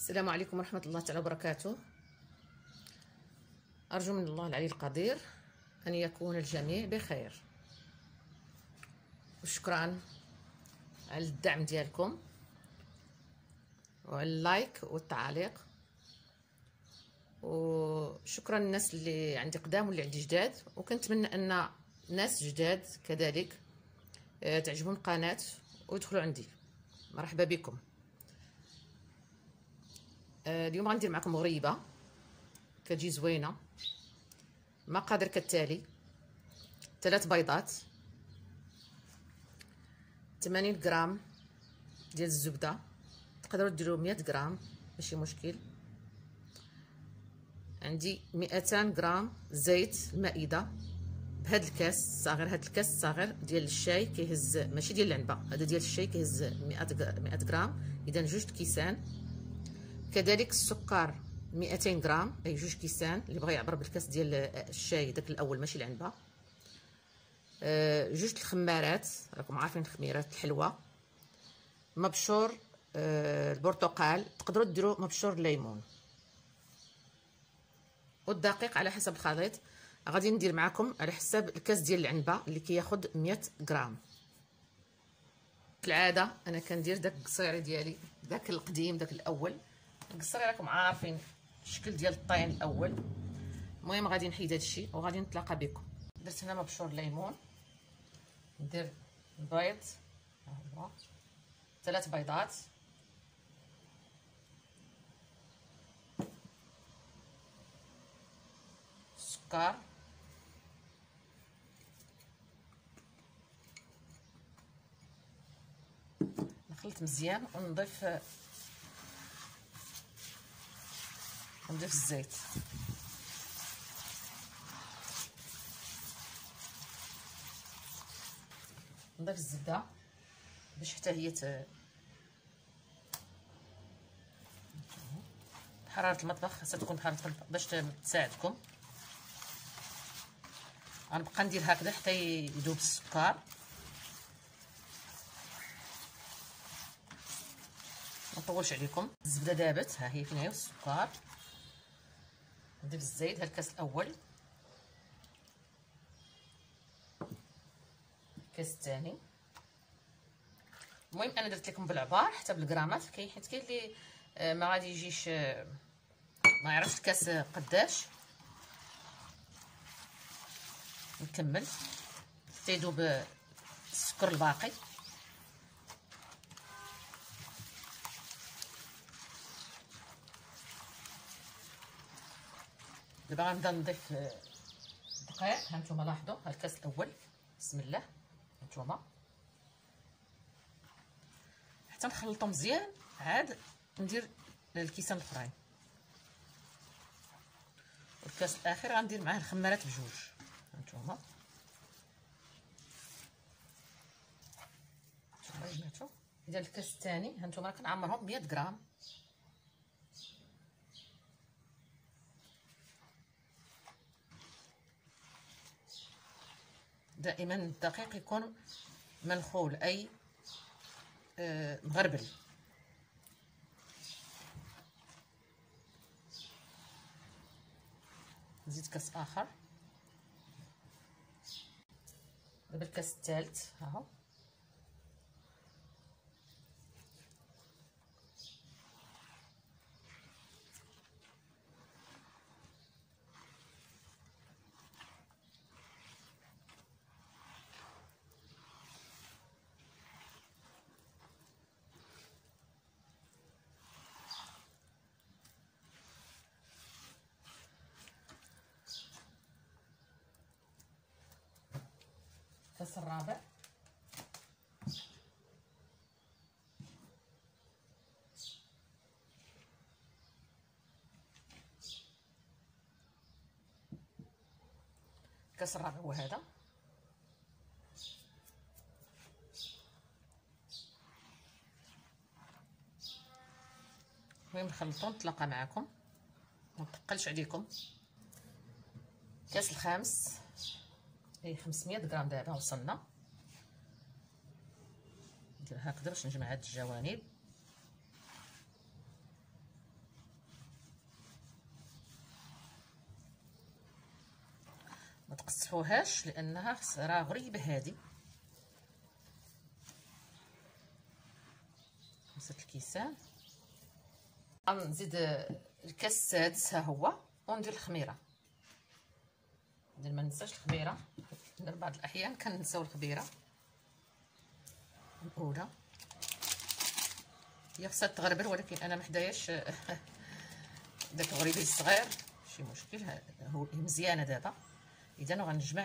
السلام عليكم ورحمة الله تعالى وبركاته. أرجو من الله العلي القدير أن يكون الجميع بخير، وشكرا على الدعم ديالكم وعلى اللايك والتعاليق، وشكرا للناس اللي عندي قدام واللي عندي جداد، وكنتمنى أن ناس جداد كذلك تعجبهم القناة ويدخلوا عندي. مرحبا بكم. اليوم غندير معكم غريبه كتجي زوينه. مقادير كالتالي: 3 بيضات، 80 غرام ديال الزبده، تقدروا ديروا 100 غرام ماشي مشكل. عندي 200 غرام زيت المائده بهذا الكاس الصغير. هذا الكاس الصغير ديال الشاي كيهز، ماشي ديال العنبه، هذا ديال الشاي كيهز 100 غرام، اذا 2 كيسان. كذلك السكر 200 غرام، اي 2 كيسان. اللي بغى يعبر بالكاس ديال الشاي داك الاول ماشي العنبه. 2 الخمارات، راكم عارفين الخميرات الحلوه. مبشور البرتقال، تقدروا ديروا مبشور الليمون. والدقيق على حسب الخليط. غادي ندير معكم على حساب الكاس ديال العنبه اللي كياخذ 100 غرام. كالعاده انا كندير داك القصيري ديالي، داك القديم، داك الاول. القصيري راكم عارفين الشكل ديال الطين الاول. المهم غادي نحيد هادشي وغادي نتلاقى بكم. درت هنا مبشور الليمون، ندير البيض، ها هو 3 بيضات، السكر، نخلط مزيان ونضيف الزيت. نضيف الزبده باش حتى هي حراره المطبخ خاصها تكون حراره المطبخ باش تساعدكم. غنبقى ندير هكذا حتى يذوب السكر. ما نطولش عليكم. الزبده دابت، ها هي فين هي، والسكر. نضيف الزيت، ها الكاس الاول، الكاس الثاني. المهم انا درت لكم بالعبار حتى بالغرامات، كاين حيت كاين اللي ما غادي يجيش ما يعرفش الكاس قداش. نكمل حتى يذوب السكر الباقي. دابا غنبدا نضيف الدقيق. ها نتوما لاحظوا، ها الكاس الاول، بسم الله. هانتوما حتى نخلطو مزيان، عاد ندير الكيسان الاخرين. والكاس الاخير غندير معاه الخمارات بجوج. هانتوما جمعتو. اذا الكاس الثاني هانتوما كنعمرهم 100 غرام. دائما الدقيق يكون منخول، اي مغربل. نزيد كاس اخر. دابا الكاس الثالث، ها هو. الكاس الرابع. الكاس الرابع هو هذا. المهم نخلطو نتلاقى معكم، ما نثقلش عليكم. الكاس الخامس، اي 500 غرام. دابا وصلنا. ندير هكذا باش نجمع هاد الجوانب. تقصحوهاش لانها راه غريبه هذه. 5 الكيسان. غنزيد الكاس السادس ها هو، وندير الخميره. ما ننساش الخميره، لان بعض الاحيان كنساو الخميره الاولى. هي خصها تغربل، ولكن انا ما حداياش داك الغريبي الصغير، ماشي مشكل. هو مزيانه دابا. اذا غنجمع.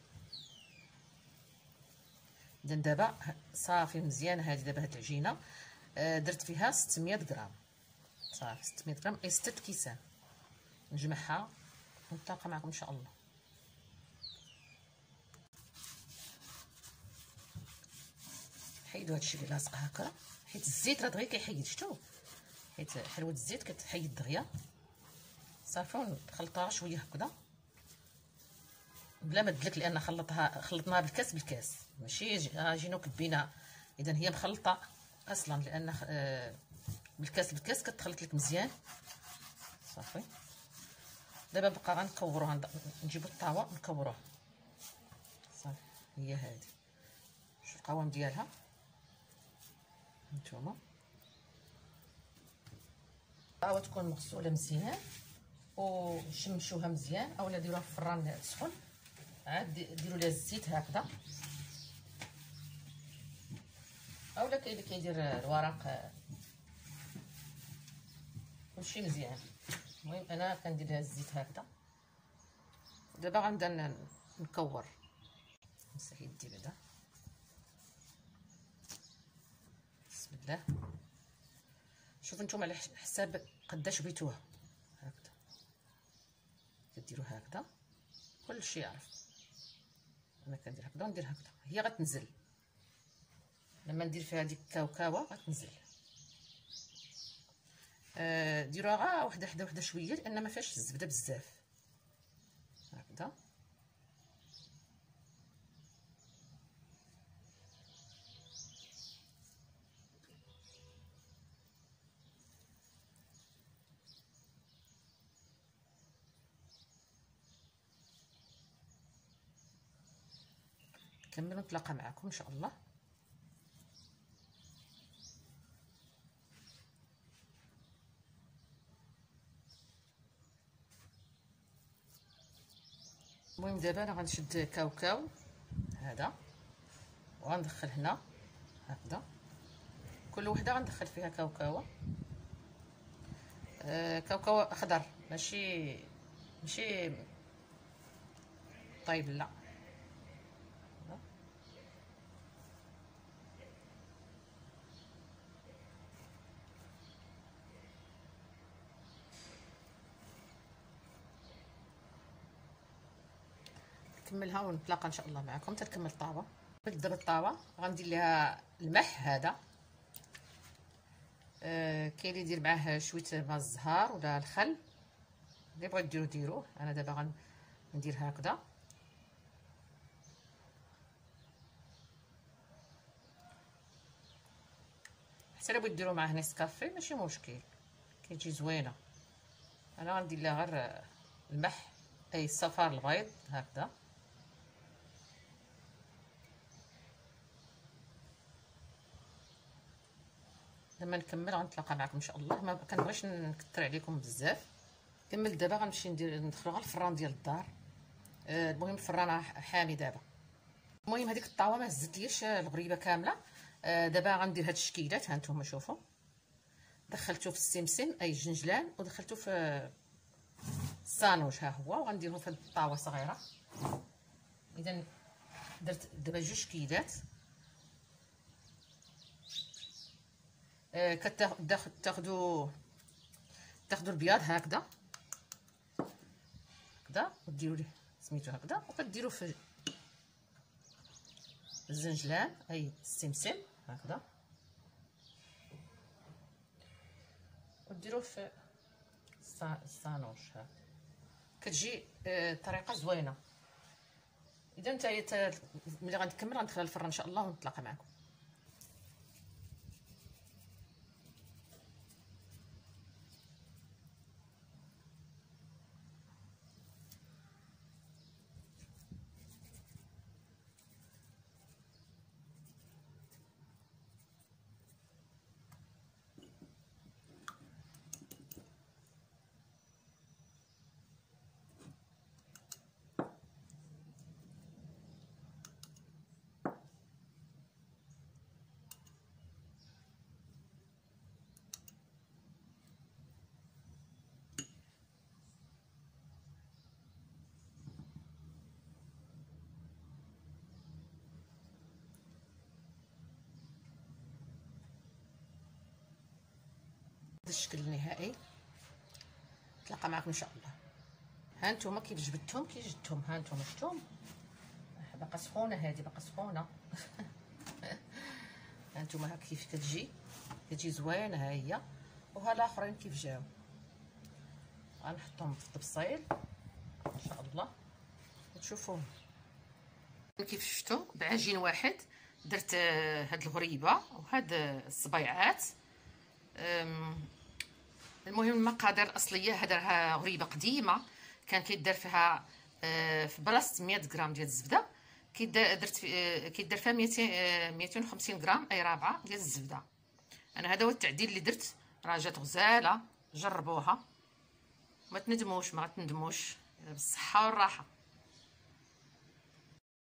اذا دابا صافي مزيانه هذه. دابا هاد العجينه درت فيها 600 غرام صافي. 600 غرام اي 6 كيسان. نجمعها ونتلاقى معكم ان شاء الله. حيدوا هادشي اللي لاصق هكا، حيت الزيت راه دغيا كيحيد. شفتوا؟ حيت حلوه الزيت كتحيد دغيا. صافي ونخلطوها شويه هكذا بلا ما تدلك، لان خلطناها بالكاس ماشي جينا كبينا. اذا هي مخلطه اصلا، لان بالكاس كتخلط لك مزيان. صافي دابا بقى غنكوروها. نجيبو الطاوه نكوروها. صافي هي هذه. شوف القوام ديالها نتوما. الطاوه تكون مغسوله مزيان وشمشوها مزيان، اولا ديروها في الفران سخون، عاد ديروا ليها الزيت هكذا، اولا كاين اللي كيدير الورق. كلشي مزيان. المهم انا كندير لها الزيت هكذا. دابا غنبدا نكور. نمسح يدي بعدا. بسم الله. شوفوا نتوما على حساب قداش بغيتوها. هكذا كديروا هكذا. كلشي يعرف انا كندير هكذا وندير هكذا. هي غتنزل لما ندير فيها ديك الكاوكاوه غتنزل. ديروها غا وحده شويه، لان ما فيهاش الزبده بزاف. هكذا نكمل ونتلاقى معكم ان شاء الله. المهم دابا انا غنشد كاوكاو هذا وغندخل هنا هكذا. كل وحده غندخل فيها كاوكاوه. كاوكاو اخضر، ماشي طيب لا. نكملها ونتلاقى ان شاء الله معكم تنكمل الطاوه. دابا الطاوه غندير لها الملح هذا. كاين اللي يدير معاه شويه ماء الزهر ولا الخل، اللي بغيتو ديروه. انا دابا غندير هكذا. حتى الا بغيتو ديروا معاه نسكافي ماشي مشكل، كتجي زوينه. انا غندير لها غير الملح، اي الصفار البيض هكذا. لما نكمل غنتلاقى معكم ان شاء الله. ما كنبغيش نكثر عليكم بزاف. كمل دابا غنمشي ندخلو على الفران ديال الدار. المهم الفران حامي دابا. المهم هذيك الطاوه ما هزتليش الغريبه كامله. دابا غندير هاد الشكيلات. ها نتوما شوفوا، دخلته في السمسم اي الجنجلان، ودخلته في السانوش ها هو، وغنديرهم في هاد الطاوه صغيره. اذا درت دابا 2 شكيلات. تاخذوا البياض هكذا وديروا ليه سميتو هكذا، وكديروا في الزنجلان اي السمسم هكذا، وديروه في السانوش هكا. كتجي طريقه زوينه. اذا نتايا ملي غنكمل غندخلها الفران ان شاء الله ونتلاقى معكم. الشكل النهائي. نتلاقى معكم ان شاء الله. ها نتوما كيف جبدتهم كي جبتهم، ها نتوما شفتهم باقا سخونه، هذه باقا سخونه. ها نتوما كيف كتجي زوينه، ها هي. وها الاخرين كيف جاو، غنحطهم في الطبسيل ان شاء الله تشوفوهم. كيف شفتوا بعجين واحد درت هاد الغريبه وهاد الصبيعات. المهم المقادير الاصليه، هذا غريبه قديمه كان كيدار فيها في بلاصه 100 غرام ديال الزبده كيدار فيها 250 غرام اي رابعه ديال الزبده. انا هذا هو التعديل اللي درت، راه جات غزاله، جربوها ما تندموش، ما غتندموش، بالصحه والراحه.